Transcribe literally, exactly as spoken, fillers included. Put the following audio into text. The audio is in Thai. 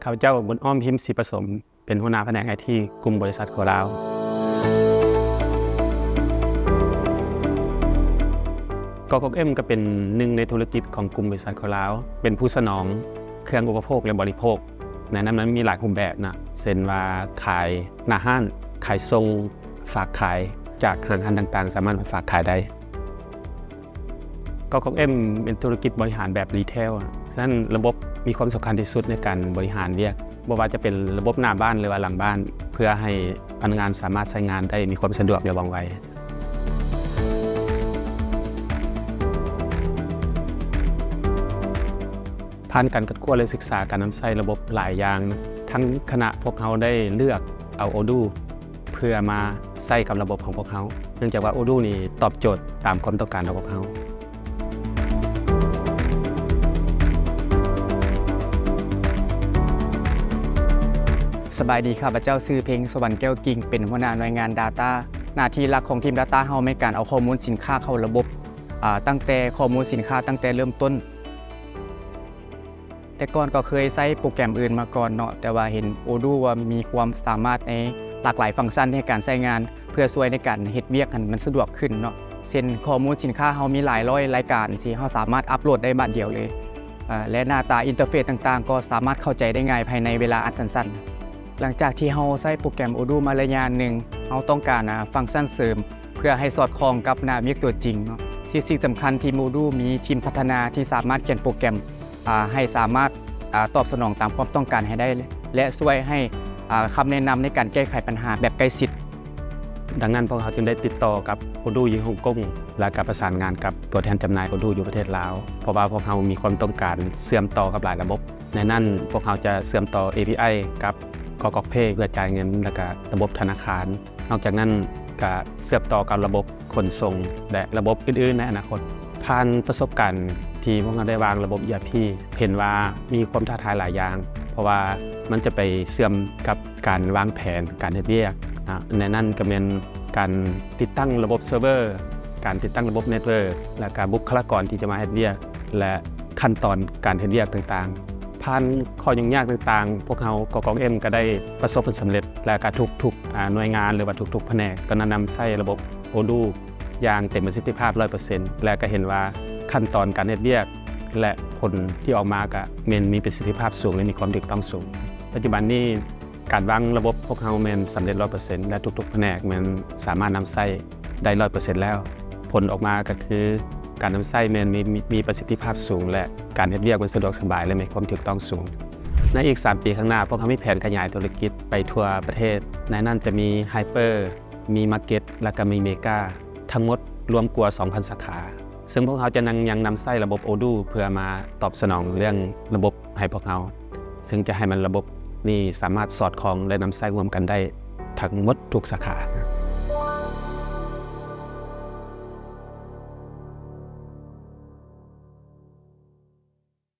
ข้าพเจ้าบุญอ้อมพิมพ์ศรีประสมเป็นหัวหน้าแผนกไอทีกลุ่มบริษัทโคลาวกกเอ็มก็เป็นหนึ่งในธุรกิจของกลุ่มบริษัทโคลาวเป็นผู้สนองเครื่องอุปโภคและบริโภคในนั้นนั้นมีหลายรูปแบบนะเช่นว่าขายหน้าห้างขายทรงฝากขายจากห้างต่างๆสามารถฝากขายได้กกเอ็มเป็นธุรกิจบริหารแบบรีเทลฉะนั้นระบบมีความสำคัญที่สุดในการบริหารเรียกไม่ว่าจะเป็นระบบหน้าบ้านหรือว่าหลังบ้านเพื่อให้พนักงานสามารถใช้งานได้มีความสะดวกและว่องไวผ่านการคัดกรองและศึกษาการนำใช้ระบบหลายอย่างทั้งคณะพวกเขาได้เลือกเอา โอ ดู เพื่อมาใช้กับระบบของพวกเขาเนื่องจากว่า โอ ดู นี่ตอบโจทย์ตามความต้องการของพวกเขาสบายดีครับพระเจ้าซื้อเพลงสวรรค์แก้วกิ่งเป็นหัวหน้าหน่วยงาน Data หน้าที่หลักของทีม Data เฮาเป็นการเอาข้อมูลสินค้าเข้าระบบตั้งแต่ข้อมูลสินค้าตั้งแต่เริ่มต้นแต่ก่อนก็เคยใช้โปรแกรมอื่นมาก่อนเนาะแต่ว่าเห็น โอ ดู ว่ามีความสามารถในหลากหลายฟังก์ชันในการใช้งานเพื่อช่วยในการเฮ็ดเวียกให้มันสะดวกขึ้นเนาะเช่นข้อมูลสินค้าเฮามีหลายร้อยรายการสิเฮาสามารถอัปโหลดได้บัดเดียวเลยและหน้าตาอินเทอร์เฟซต่างๆก็สามารถเข้าใจได้ง่ายภายในเวลาอันสั้นๆหลังจากที่เราใช้โปรแกรม โอ ดู มาระยะหนึ่งเราต้องการฟังก์ชันเสริมเพื่อให้สอดคล้องกับหน้าเวียกตัวจริงเนาะสิ่งสำคัญที่ โอ ดู มีทีมพัฒนาที่สามารถเขียนโปรแกรมให้สามารถตอบสนองตามความต้องการให้ได้และช่วยให้คำแนะนำในการแก้ไขปัญหาแบบใกล้ชิดดังนั้นพวกเขาจึงได้ติดต่อกับ โอ ดู อยู่ฮ่องกงและกับประสานงานกับตัวแทนจำหน่าย โอ ดู อยู่ประเทศลาวเพราะว่าพวกเขามีความต้องการเชื่อมต่อกับหลายระบบในนั้นพวกเขาจะเชื่อมต่อ เอ พี ไอ กับกกเพย์เพื่อจ่ายเงินและก็ระบบธนาคารนอกจากนั้นก็เชื่อมต่อกับระบบขนส่งและระบบอื่นๆในอนาคตผ่านประสบการณ์ที่พวกเราได้วางระบบ อี อาร์ พี เห็นว่ามีความท้าทายหลายอย่างเพราะว่ามันจะไปเชื่อมกับการวางแผนการเฮ็ดเวียกในนั้นก็เป็นการติดตั้งระบบเซิร์ฟเวอร์การติดตั้งระบบเน็ตเวิร์กและการบุคลากรที่จะมาเฮ็ดเวียกและขั้นตอนการเฮ็ดเวียกต่างๆผ่านข้อยุ่งยากต่างๆพวกเขากกเอ็มก็ได้ประสบผลสำเร็จและการทุกๆหน่วยงานหรือว่าทุกๆแผนกก็นำใช้ระบบ โอ ดู อย่างเต็มประสิทธิภาพ ร้อยเปอร์เซ็นต์ และก็เห็นว่าขั้นตอนการเฮ็ดเวียกและผลที่ออกมาก็มีประสิทธิภาพสูงและมีความถูกต้องสูงปัจจุบันนี้การวางระบบพวกเขาแม่นสำเร็จ ร้อยเปอร์เซ็นต์ และทุกๆแผนกมันสามารถนำใช้ได้ ร้อยเปอร์เซ็นต์ แล้วผลออกมาก็คือการนำใช้มันมีมีประสิทธิภาพสูงและการเฮ็ดเวียกมันสะดวกสบายและมีความถูกต้องสูงในอีกสามปีข้างหน้าพวกเขามีแผนขยายธุรกิจไปทั่วประเทศในนั้นจะมีไฮเปอร์มีมาร์เก็ตและก็มีเมกาทั้งหมดรวมกว่า สองพัน สาขาซึ่งพวกเขาจะยังนำใช้ระบบ โอ ดู เพื่อมาตอบสนองเรื่องระบบให้พวกเขาซึ่งจะให้มันระบบนี้สามารถสอดคล้องและนำใช้รวมกันได้ทั้งหมดทุกสาขา